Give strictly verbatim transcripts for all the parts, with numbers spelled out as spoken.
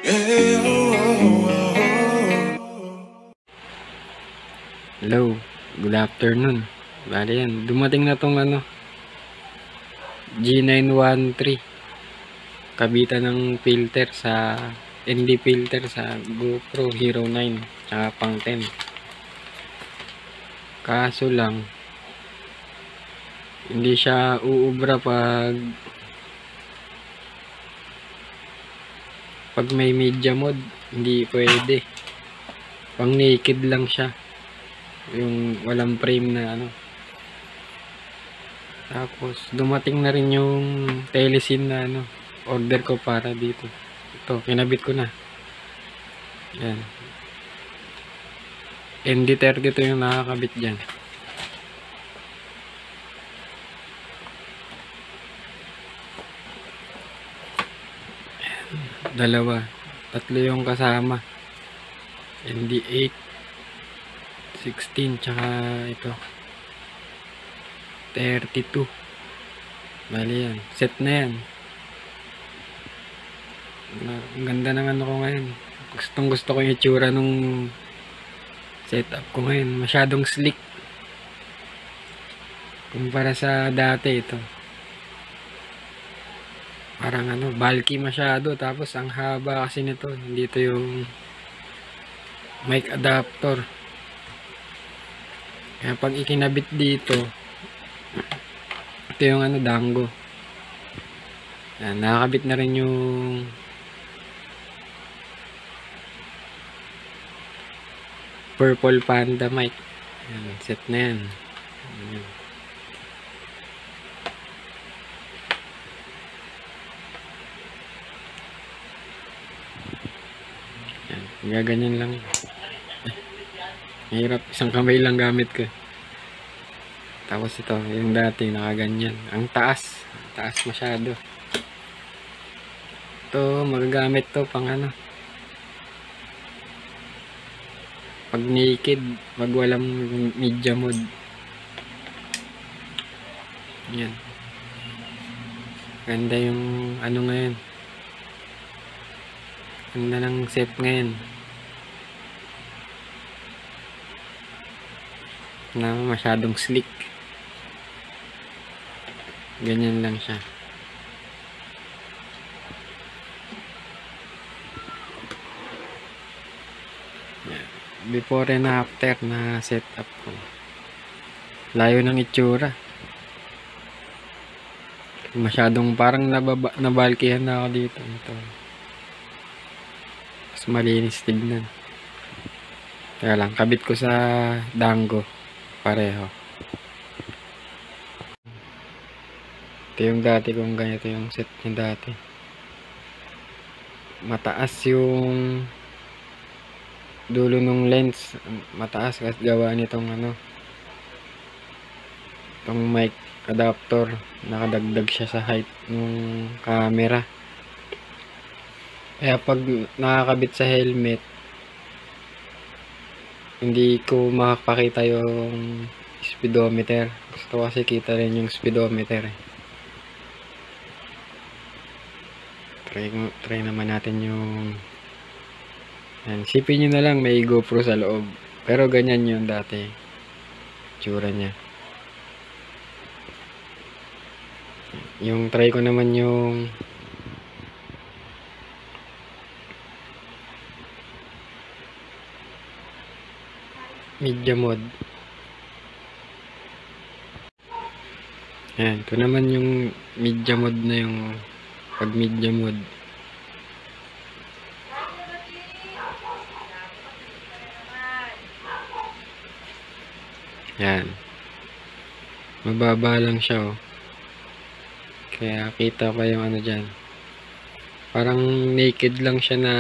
Hello, good afternoon. Bali yan, dumating na tong ano G nine one three, kabitan ng filter sa N D filter sa GoPro Hero nine tsaka pang ten. Kaso lang hindi siya uubra pag pag may media mode, hindi pwede. Pang naked lang siya, yung walang frame na ano. Tapos dumating na rin yung telesin na ano order ko para dito. Ito, kinabit ko na. Yan, N D thirty to yung nakakabit dyan. Dalawa, tatlo yung kasama, N D eight, sixteen, tsaka ito thirty-two. Bali yan, set na yan. Ang ganda ng ano ko ngayon. Gustong gusto ko yung itsura nung setup ko ngayon. Masyadong slick kumpara sa dati. Ito parang ano, bulky masyado, tapos ang haba kasi nito. Hindi ito yung mic adapter, kaya pag ikinabit dito, ito yung ano, dango. Yan, nakakabit na rin yung Purple Panda mic. Yan, set na yan. Yan. Gaganyan lang. Mahirap, isang kamay lang gamit ko. Tapos ito, yung dati nakaganyan. Ang taas, ang taas masyado. Ito, magagamit to pang ano, pag naked, pag walang media mode. Yan. Ganda yung ano ngayon. Ganda ng set ngayon. Na masyadong slick. Ganyan lang siya. Before and after na setup ko. Layo ng itsura. Masyadong parang nababa, nabalkihan na ako dito. Ito. Mas malinis tignan. Kaya lang, kabit ko sa dango. Pareho. Ito yung dati kong ganito yung set niya dati. Mataas yung dulo ng lens. Mataas kasi gawa nitong ano, itong mic adapter. Nakadagdag siya sa height ng camera. Kaya pag nakakabit sa helmet, hindi ko makapakita yung speedometer. Gusto kasi kita rin yung speedometer eh. Try, try naman natin yung yan. Sipin nyo na lang may GoPro sa loob, pero ganyan yung dati tsura nya. Yung try ko naman yung media mode. Yan, ito naman yung media mode na yung pag media mode. Yan. Mababa lang siya oh. Kaya kita pa yung ano dyan. Parang naked lang siya na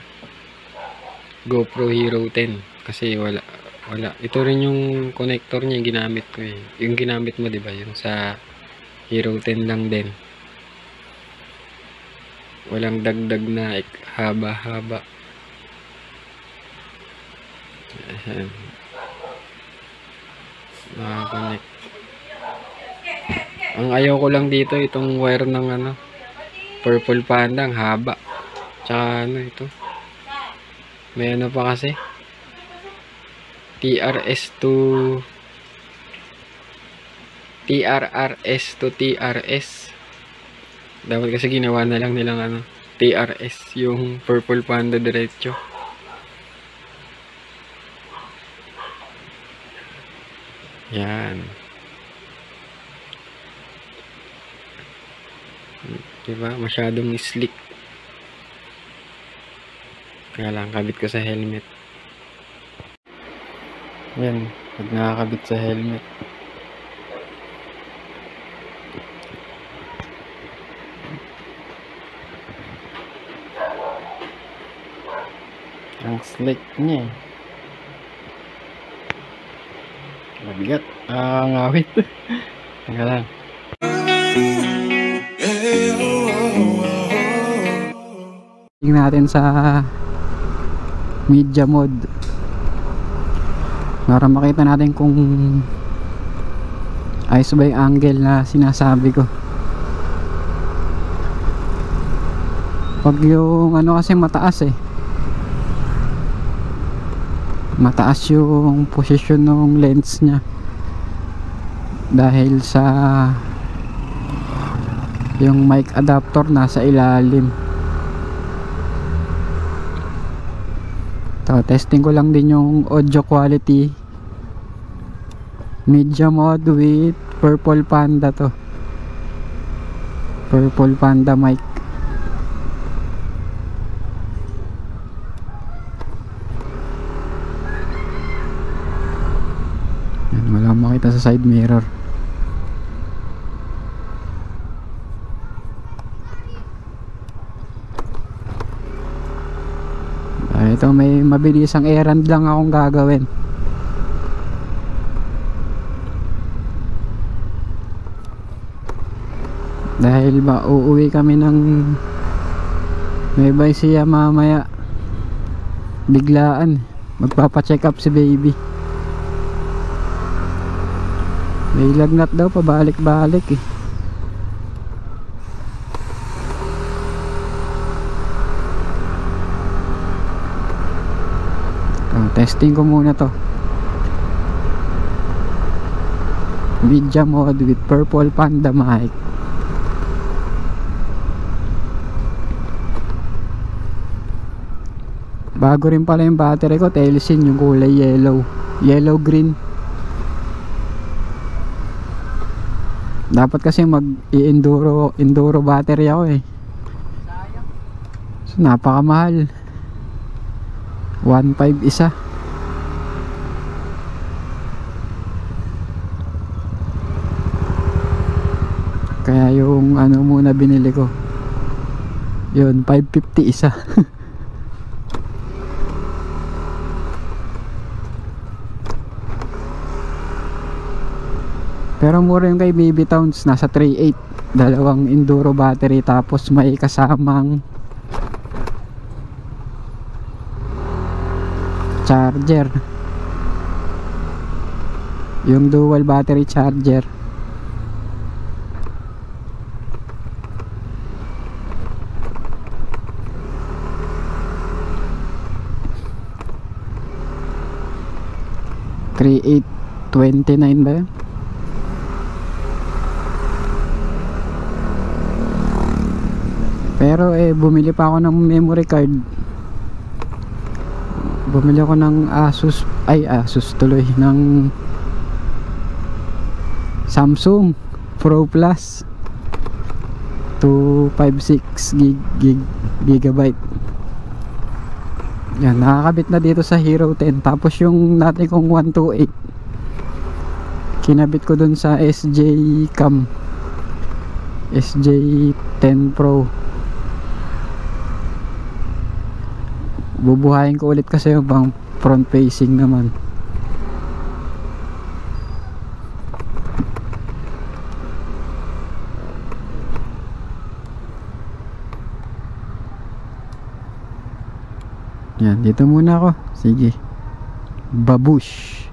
GoPro Hero ten. Kasi wala wala. Ito rin yung connector niya yung ginamit ko eh. Yung ginamit mo, 'di ba? Yung sa Hero ten lang din. Walang dagdag na haba-haba. Ayan. Naka-connect. Ang ayaw ko lang dito itong wire ng ano, Purple Panda, ang haba. Tsaka ano ito. May ano pa kasi. T R S to T R R S to T R S. Dapat kasi ginawa na lang nilang ano, T R S, yung Purple Panda diretso. Yan. Diba? Masyadong slick. Kaya lang, kabit ko sa helmet. Yan. Pag nakakabit sa helmet. Ang slick niya eh. Mabigat. Ah, ngawit. Teka lang. Tingnan natin sa media mode para makita natin kung ayos ba yung angle na sinasabi ko. Pag yung ano kasi mataas eh, mataas yung posisyon ng lens nya dahil sa yung mic adapter nasa ilalim. So, testing ko lang din yung audio quality. Media mode with Purple Panda to. Purple Panda mic. Yan, wala makita sa side mirror. Ah, ito may mabilisang errand lang akong gagawin. Dahil ba uuwi kami ng Nueva Ecija mamaya. Biglaan. Magpapa-check up si baby. May lagnat daw, pabalik-balik eh. Testing ko muna to. Media mode with Purple Panda mic. Bago rin pala yung battery ko, Telsin, yung kulay yellow, yellow green. Dapat kasi mag i-enduro enduro battery ako eh. So, napakamahal. one point five isa. Kaya yung ano muna binili ko, yun five fifty isa. Pero mura yung kay Baby Towns, nasa three point eight. Dalawang enduro battery tapos may kasamang charger, yung dual battery charger. three eight twenty-nine ba yun? Pero eh bumili pa ako ng memory card. Bumili ako ng Asus, ay Asus tuloy, ng Samsung Pro Plus two fifty-six gig, gig gigabyte. Yan, nakakabit na dito sa Hero ten. Tapos yung natin kong one twenty-eight kinabit ko dun sa S J Cam S J ten Pro. Bubuhayin ko ulit kasi yung bang front facing naman. Yan, dito muna ako. Sige. Babush.